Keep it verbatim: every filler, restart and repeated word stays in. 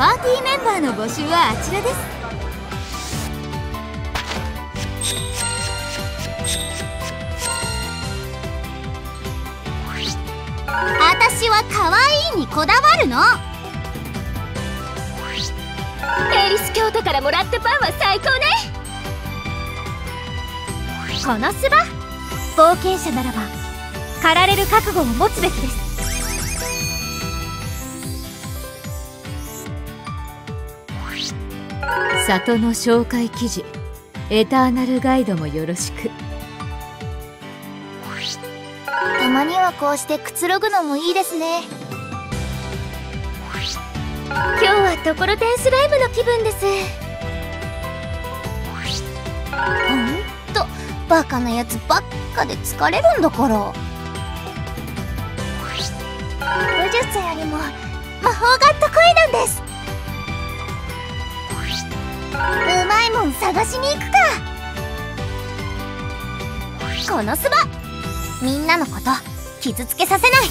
パーティーメンバーの募集はあちらです。私は可愛いにこだわるの。 エリス京都からもらったパンは最高ね。 このスバ、冒険者ならば狩られる覚悟を持つべきです。 里の紹介記事、エターナルガイドもよろしく。 たまにはこうしてくつろぐのもいいですね。 今日はところてんスライムの気分です。 ほんとバカなやつばっかで疲れるんだから。武術よりも魔法が得意なんです。うまいもん探しに行くか。このスバ、みんなのこと傷つけさせない。